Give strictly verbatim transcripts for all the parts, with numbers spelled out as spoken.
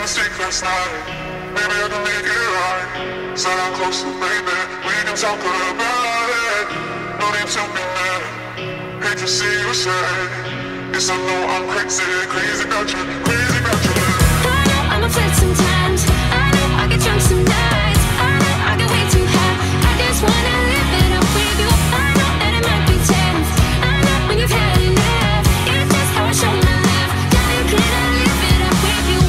mistake last night. Maybe I can make it right. Sit down closer, baby. We can talk about it. No need to be mad. Hate to see you sad. Yes, I know I'm crazy, crazy about you, crazy about you. I know I'm upset sometimes. I know I get drunk some nights. I know I get way too high. I just wanna live it up with you. I know that it might be tense. I know when you've had enough. It's just how I show my love. Darling, can I live it up with you?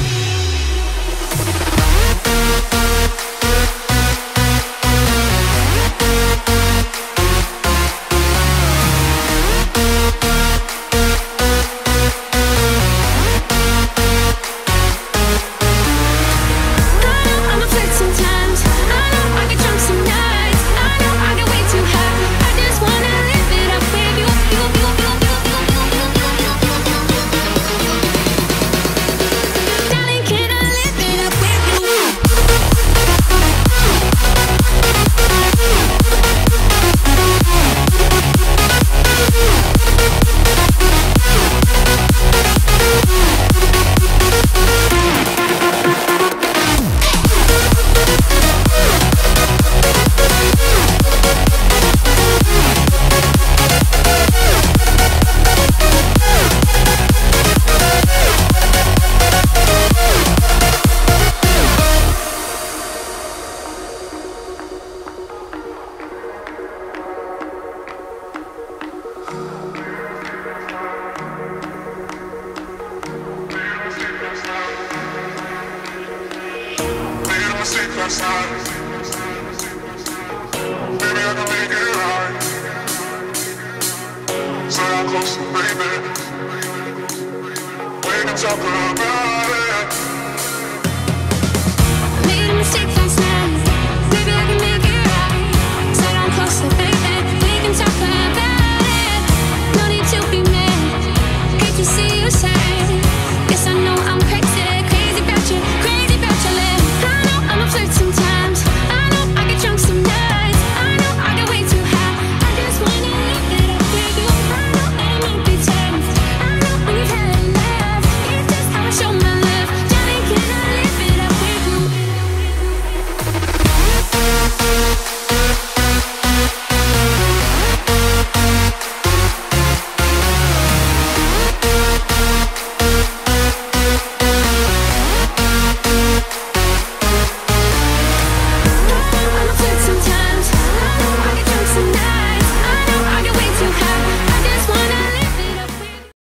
Last night. Maybe I can make it right. Sit down closer, baby. We can talk about it. Made a mistake last night. Maybe I can make it right. Sit down closer, baby. We can talk about it. No need to be mad. Hate to see you sad.